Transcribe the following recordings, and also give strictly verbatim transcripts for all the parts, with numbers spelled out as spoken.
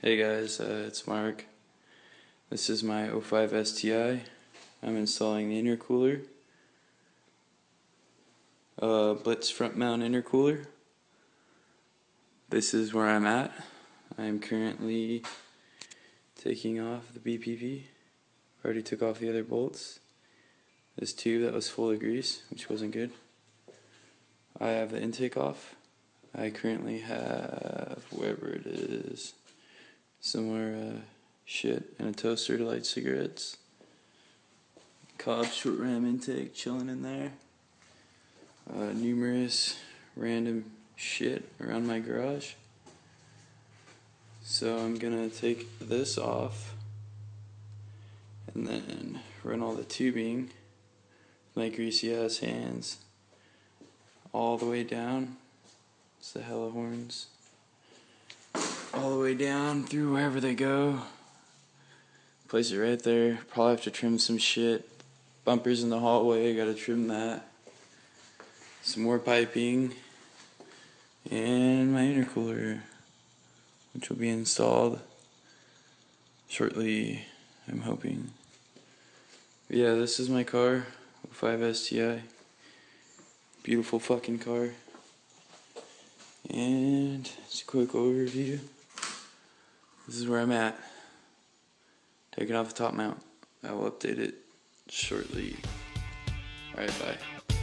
Hey guys, uh, it's Mark. This is my oh five S T I. I'm installing the intercooler. Uh, Blitz front mount intercooler. This is where I'm at. I'm currently taking off the B P V. Already took off the other bolts. This tube that was full of grease, which wasn't good. I have the intake off. I currently have, wherever it is, some more uh, shit and a toaster to light cigarettes. Cobb short ram intake chilling in there. Uh, numerous random shit around my garage. So I'm gonna take this off and then run all the tubing with my greasy ass hands all the way down. It's the hella horns. All the way down through wherever they go. Place it right there. Probably have to trim some shit. Bumpers in the hallway, gotta trim that. Some more piping. And my intercooler, which will be installed shortly, I'm hoping. But yeah, this is my car, oh five S T I. Beautiful fucking car. And just a quick overview. This is where I'm at. Taking off the top mount. I will update it shortly. Alright, bye.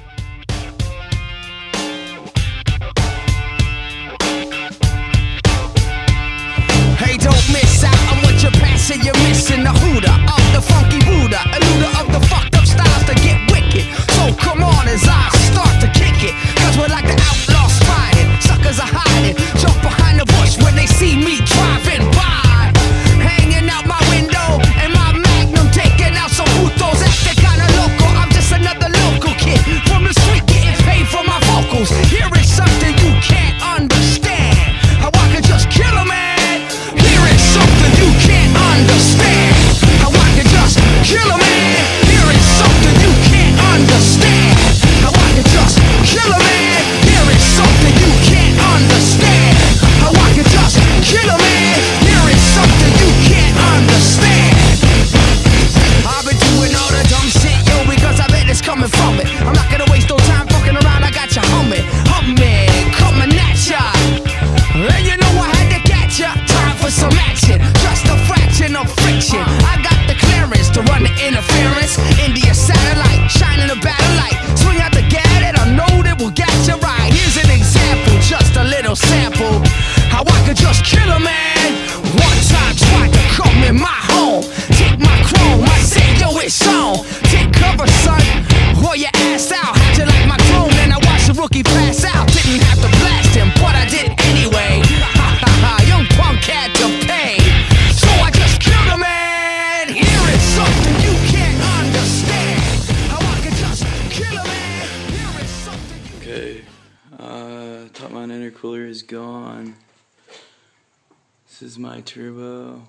Hey, don't miss out on what you're passing. You're missing the hooter of the funky Buddha, eluder of the fucked up styles that get wicked. So come on as I start to kick it, cause we're like the outlaws fighting. Suckers are hiding, jump behind the bush when they see me driving by. Hanging out my window and my magnum, taking out some putos, acting kinda loco. I'm just another local kid from the street getting paid for my vocals. Here is something you can't understand, how I could just kill a man. Here is something you can't understand, how I could just kill a man. Here is something you can't understand, how I could just kill a man. Here is something you can't understand, how I could just kill a man. Here is something you can't understand. I've been doing all the dumb shit, yo, because I bet it's coming from it. I'm not gonna waste no time fucking around, I got you humming, humming, coming at ya. And you know I had to catch ya. Time for some action, just a fraction of friction. I got the clearance to run the interference. India satellite, shining a battle light. Swing out the gat and I know that we'll get you right. Here's an example, just a little sample, how I could just kill a man. One time tried to come in my home, take my chrome, I said yo it's on. Take cover son, roll your ass out. How'd you like my chrome? And I watched the rookie pass out. Didn't have to blast him, but I did anyway. Ha ha ha, young punk had to pay, so I just killed a man. Here is something you can't understand, how I could just kill a man. Here is something you Okay, uh, top mount intercooler is gone. This is my turbo.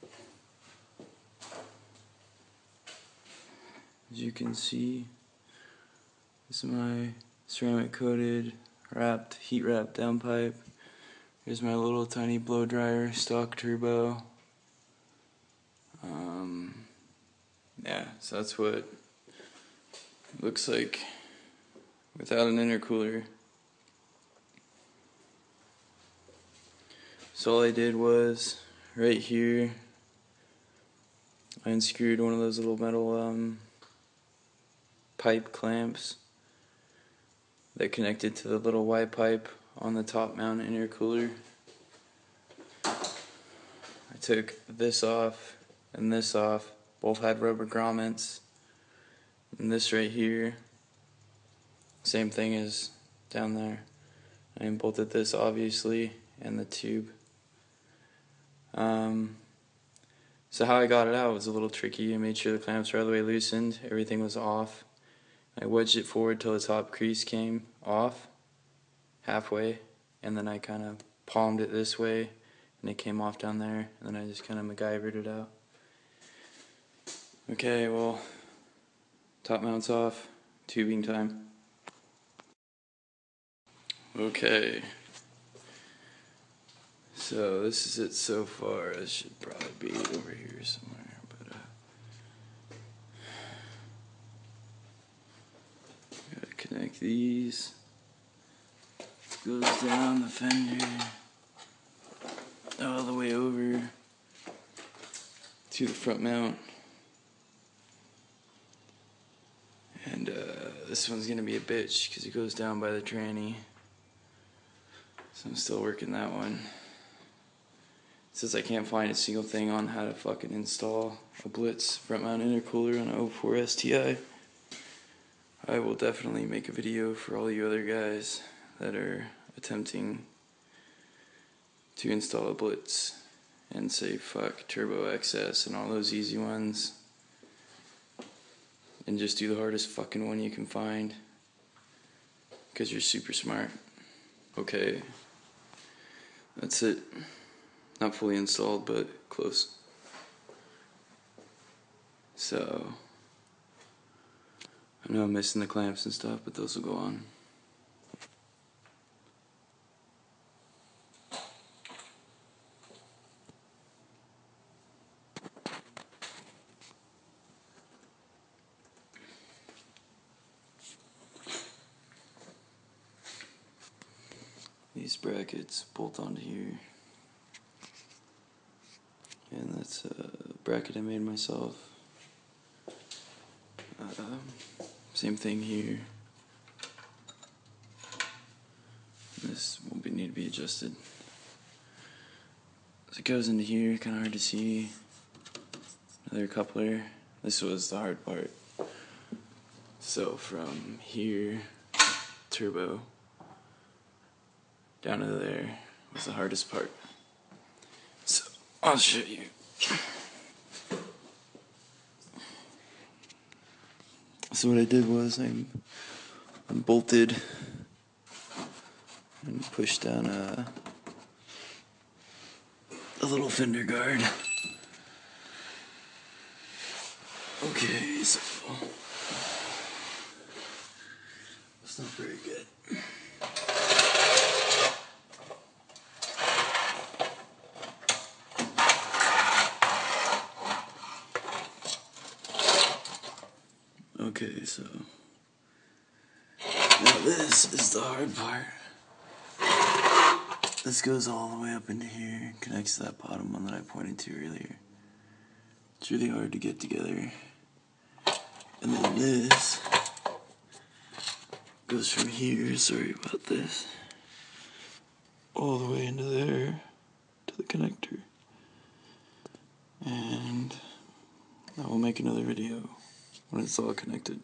As you can see, this is my ceramic coated, wrapped, heat wrapped downpipe. Here's my little tiny blow dryer, stock turbo. Um, yeah, so that's what it looks like without an intercooler. So all I did was, right here, I unscrewed one of those little metal um, pipe clamps that connected to the little Y pipe on the top mount intercooler. I took this off and this off. Both had rubber grommets. And this right here, same thing as down there. I bolted this obviously and the tube. Um, so how I got it out was a little tricky. I made sure the clamps were all the way loosened, everything was off. I wedged it forward till the top crease came off, halfway, and then I kind of palmed it this way, and it came off down there, and then I just kind of MacGyvered it out. Okay, well, top mount's off, tubing time. Okay. So this is it so far. This should probably be over here somewhere, but uh, gotta connect these. Goes down the fender all the way over to the front mount. And uh, this one's gonna be a bitch because it goes down by the tranny. So I'm still working that one. Since I can't find a single thing on how to fucking install a Blitz front mount intercooler on an oh four S T I, I will definitely make a video for all you other guys that are attempting to install a Blitz and say fuck Turbo X S and all those easy ones and just do the hardest fucking one you can find because you're super smart. Okay, that's it. Not fully installed, but close. So, I know I'm missing the clamps and stuff, but those will go on. These brackets bolt onto here. And that's a bracket I made myself. Um, same thing here. This will be, need to be adjusted. So it goes into here, kind of hard to see. Another coupler. This was the hard part. So from here, turbo, down to there was the hardest part. So I'll show you. So what I did was I bolted and pushed down a, a little fender guard. Okay, so it's not very good. Okay, so now this is the hard part. This goes all the way up into here, connects to that bottom one that I pointed to earlier. It's really hard to get together. And then this goes from here, sorry about this, all the way into there to the connector. And I will make another video when it's all connected.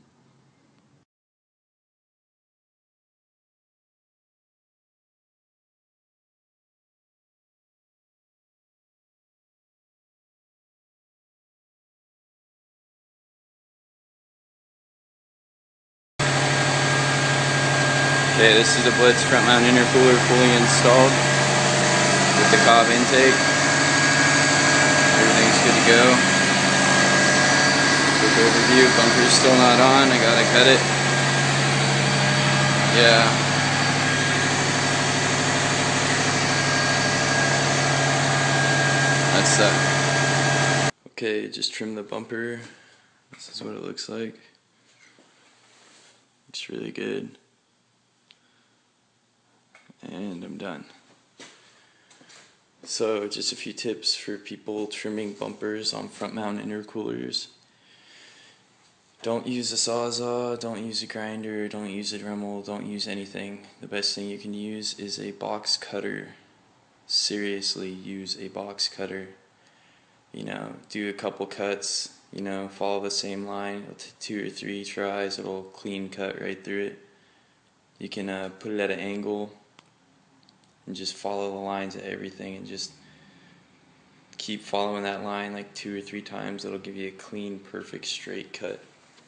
Okay, this is the Blitz front mount intercooler fully installed with the cob intake. Everything's good to go. Quick overview, bumper's still not on, I gotta cut it. Yeah. That's that. Okay, just trim the bumper. This is what it looks like. Looks really good. And I'm done. So just a few tips for people trimming bumpers on front mount intercoolers. Don't use a Sawzall, don't use a grinder, don't use a Dremel, don't use anything. The best thing you can use is a box cutter. Seriously, use a box cutter. You know, do a couple cuts, you know, follow the same line. It'll take two or three tries, it'll clean cut right through it. You can uh, put it at an angle and just follow the lines of everything and just keep following that line like two or three times. It'll give you a clean, perfect, straight cut.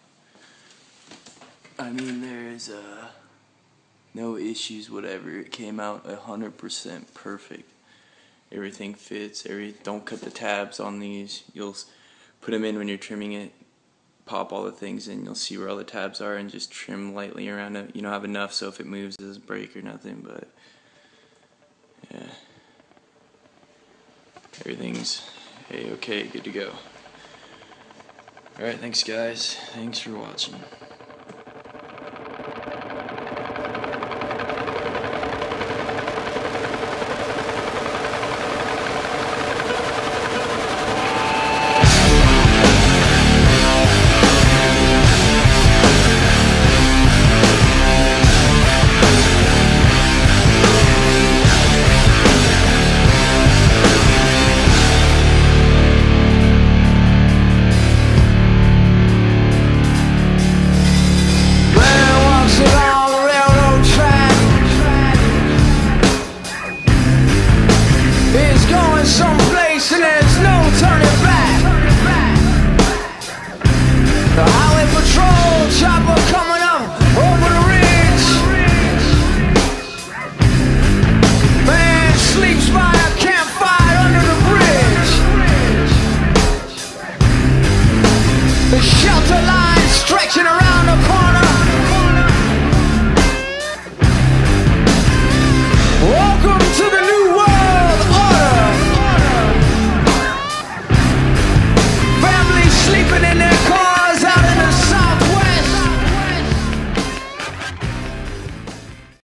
I mean, there's uh, no issues, whatever. It came out one hundred percent perfect. Everything fits. Every Don't cut the tabs on these. You'll put them in when you're trimming it. Pop all the things in. You'll see where all the tabs are and just trim lightly around it. You don't have enough so if it moves it doesn't break or nothing, but yeah. everything's a okay, good to go. Alright, thanks guys. Thanks for watching.